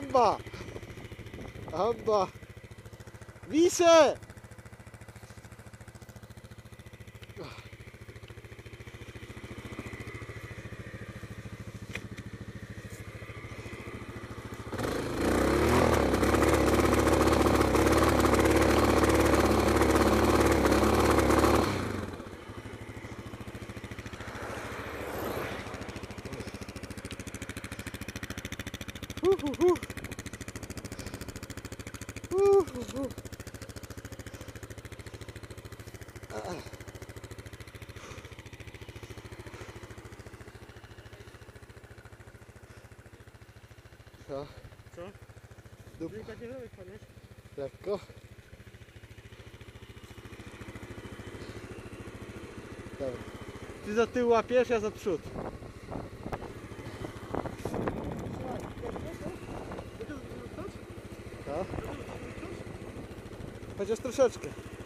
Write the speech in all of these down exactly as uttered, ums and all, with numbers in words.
Amba! Amba! Wiszę! Uh, uh, uh. Uh, uh, uh. Ah. Co? Co? Dup. Delikatnie lewej padłeś. Lekko. Dobra. Ty za tył łapiesz, ja za przód. Co? Chociaż troszeczkę.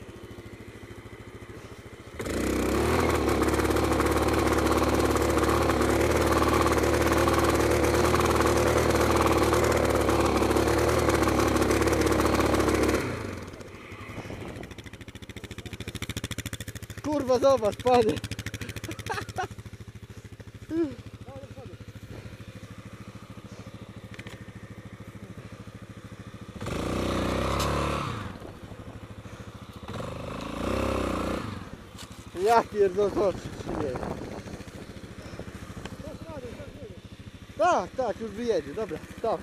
Kurwa, zobacz, panie. Ja pierdolę, zobacz, czy nie. Tak, tak, już wyjedzie, dobra, stop.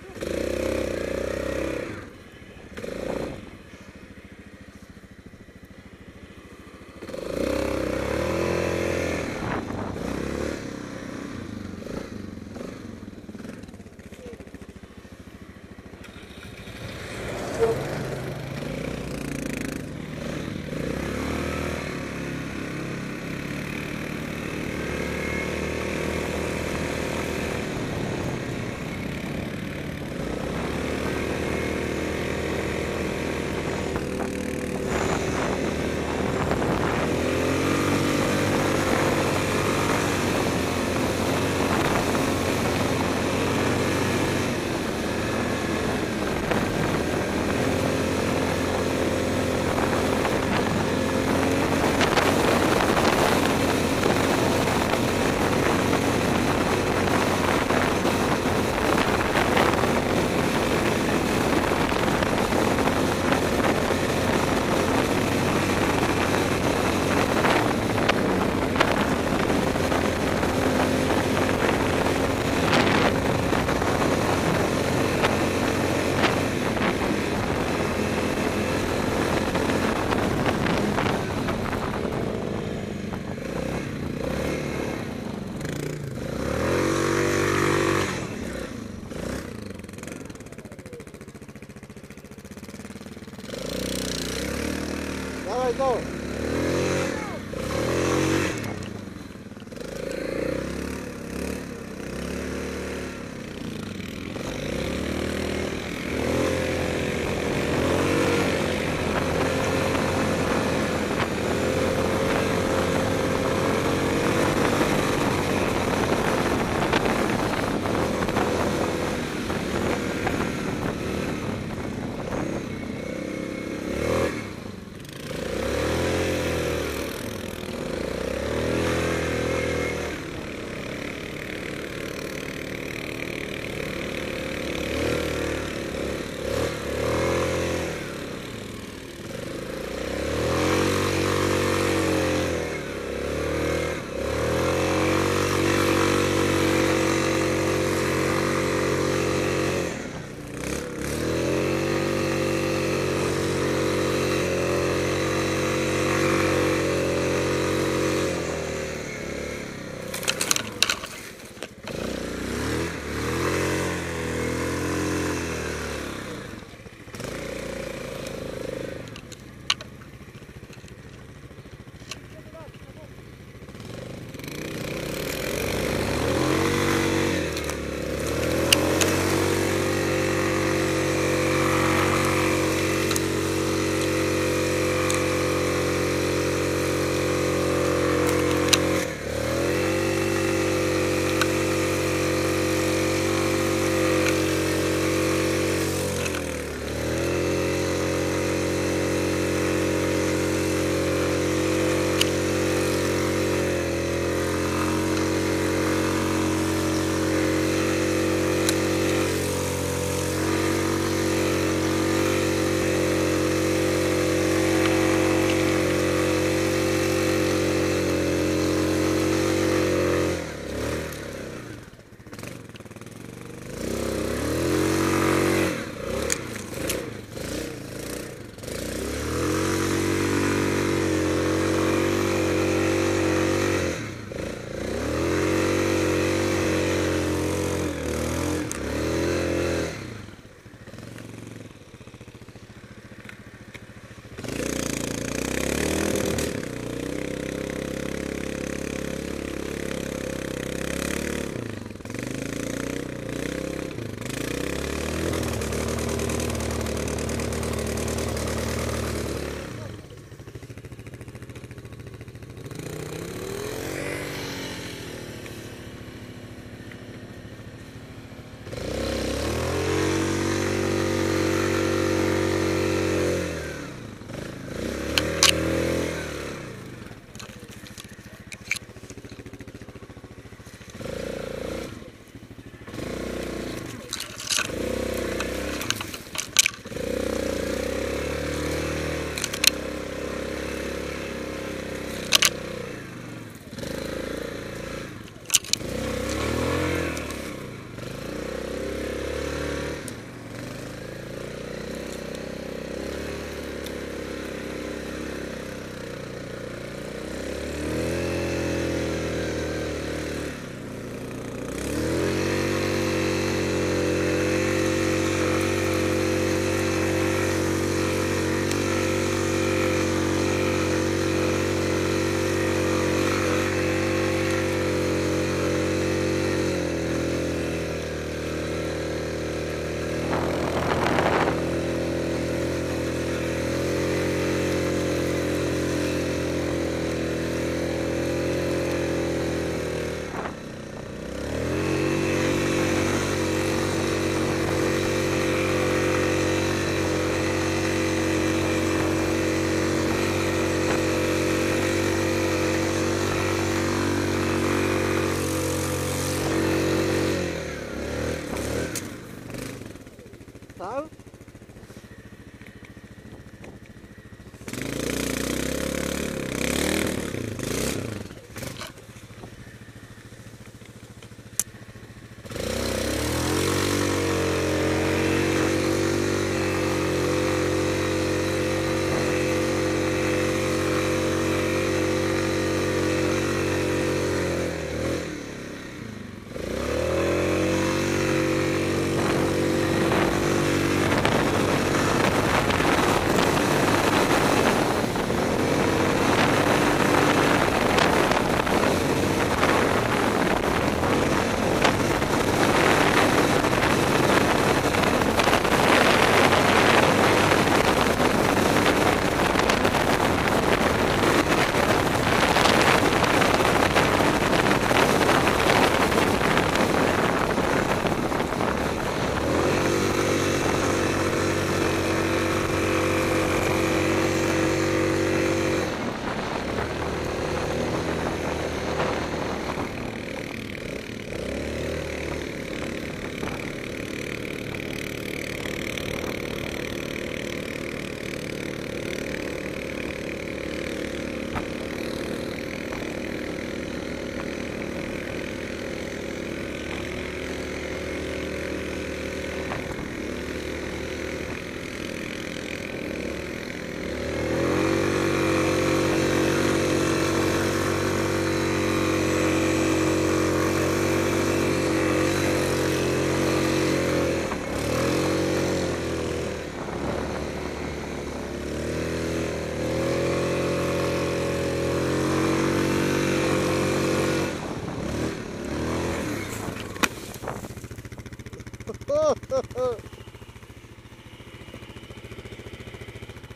Dawaj, go!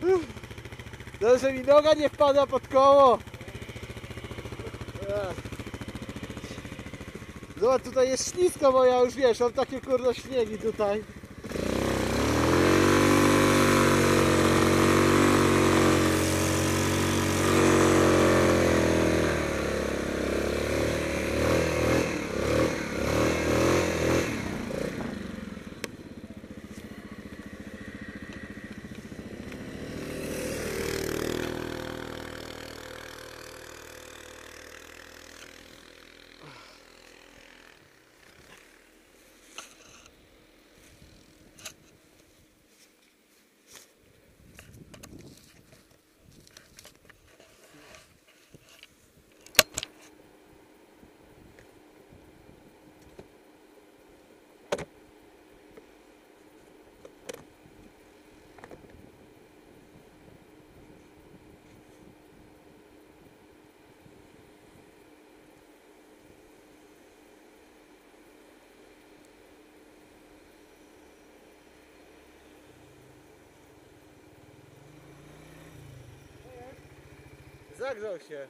No, że mi noga nie wpada pod koło. Ech. Zobacz, tutaj jest ślisko, bo ja już wiesz, mam takie kurde śniegi tutaj. Zagrzał się.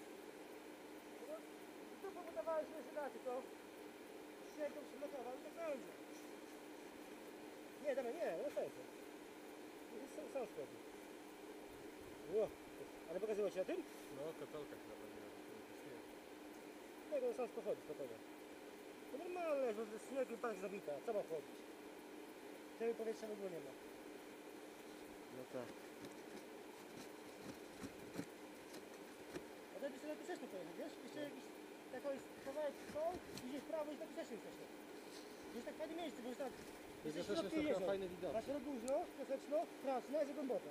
To powodowałeś, że się da, tylko śniegą przygotował i tak będzie. Nie, dobra, nie, no fajnie. Sam, sam sprawdził. Ło, ale pokazywał ci na tym? No, katolka chyba będzie. Nie, to sam pochodzi, spokojnie. To normalne, że ze śniegiem tak zabita, co ma chodzić? Tego powietrza w ogóle nie ma. No tak. A wtedy sobie napisać to powiedzieć, wiesz? Jeszcze jakiś taki kawałek są, idziesz w prawo i tak też nie wcześniej. Jest tak fajne miejsce, bo jest tak... To jesteś też w jest środku taka jezior. fajny widok. Masz luźno, piaseczno, krasne, jest głęboko.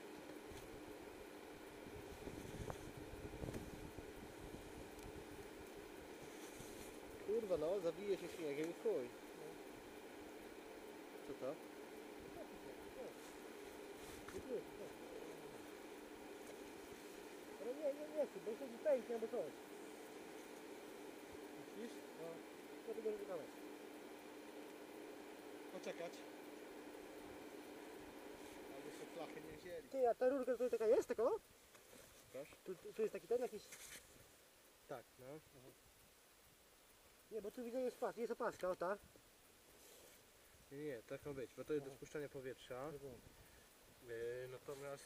Kurwa no, zabije się śniegiem i chuj. Co to? Ale nie, nie, nie chcę, bo chodzi pęknie albo coś. Myślisz? No, ja tego nie wykonać. Poczekać. Ale jeszcze flachy nie wzięli. Ty, a ta rurka tutaj taka jest, taka? Proszę? Tu, tu, tu jest taki ten jakiś... Tak, no. Nie, bo tu widzę jest pas, jest opaska, o ta. Nie, nie, tak ma być, bo to jest do spuszczania powietrza. Yy, natomiast...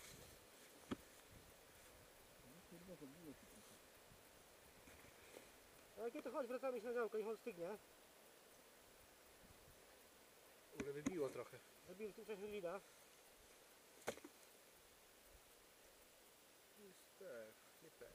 A jak nie to chodź, wracamy się na działkę, niech on stygnie. Ale wybiło trochę. Zrobimy w tym czasie glida. Jest tak, nie tak.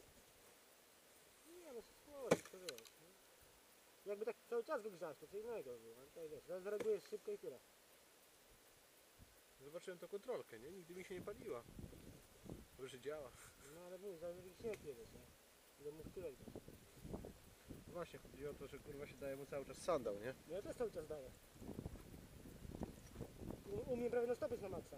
Nie, no spokojnie, to wiesz. Nie? Jakby tak cały czas go grzać, to co innego było, ale tutaj wiesz, zaraz zareagujesz szybko i tyle. Zobaczyłem tą kontrolkę, nie? Nigdy mi się nie paliła. Dobrze działa. No ale mówię, zaraz jakiś śnieg jedziesz, nie? Ile mógł tyle dać. Właśnie chodzi o to, że kurwa się daje mu cały czas sandał, nie? No ja też cały czas daję. U, u mnie prawie na stopiec na maksa.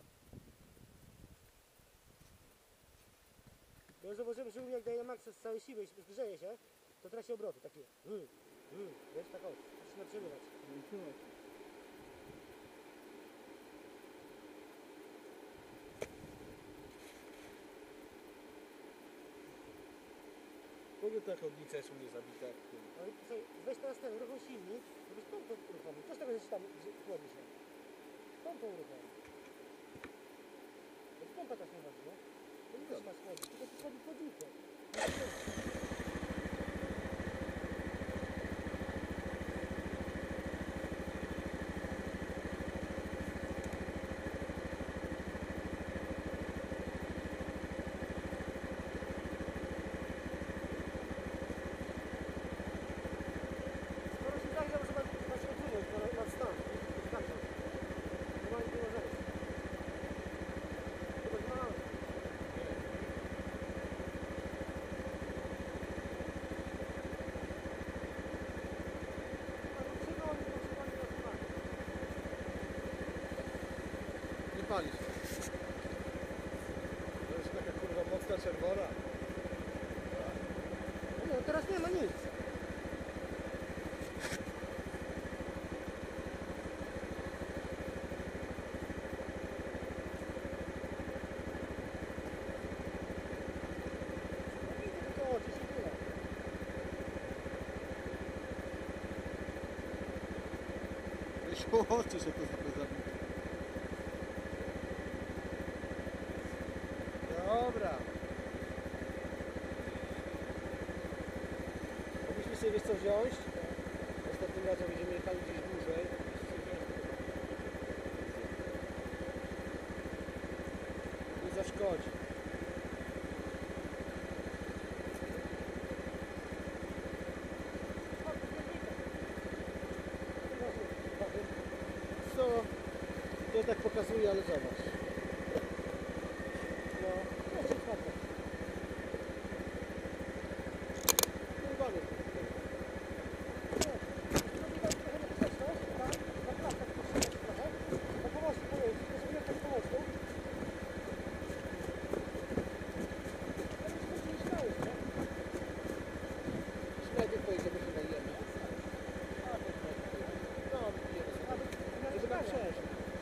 Bo ja zauważyłem, że u mnie jak daje na maksa z całej siły i zgrzeje się, to traci obroty, takie mm, mm, wiesz, tak o, zaczyna przebywać. W ogóle ta chodnica jest u mnie zabita. Ale słuchaj, weź teraz ten, uruchom silnik, żebyś pompę uruchomił. Co z tego, że się tam chłodzi się? Pompę uruchomił. Bo pompa tak nie chodzi, nie? To nie też masz chłodzić, tylko tu chodzi chłodnicę. Skoro się zagrzał, to trzeba trzeba się odsunąć na, na stan. Zagrzał. Normalnie nie możemy. Chyba znalazłem. Nie pali się. To jest taka kurwa mocna czerwona. No teraz nie ma nic. Oczy się to zabite. Dobra. Mogliśmy sobie wiesz co wziąć? Ostatnim razem będziemy jechali gdzieś dłużej. Nie zaszkodzi. Co? To tak pokazuje, ale zobacz. No, no jest fajne. Pływamy. Śmiedzie pojedziemy się najemy. No, wypijemy sobie. Żeby tak przejść.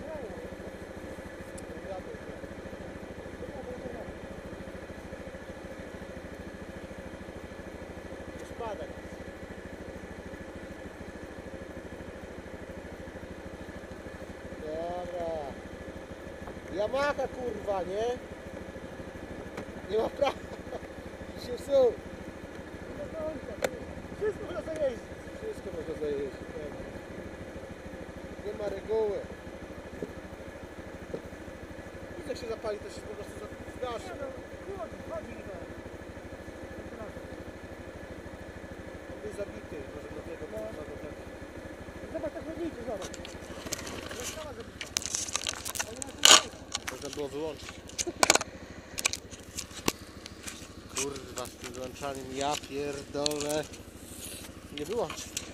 Spadek. Dobra. Yamaha kurwa, nie? Nie ma prawa. Się psuł. Wszystko można zajeździć. Wszystko można zajeździć. Nie ma reguły. Nic jak się zapali, to się po prostu zgaszy. Chodzi On był zabity, może dlatego no. Trzeba go tak... Zobacz tak chodniczy, zobacz. Została zabita. Można było wyłączyć. Kurwa, z tym wyłączaniem, ja pierdolę. Nie wyłączy.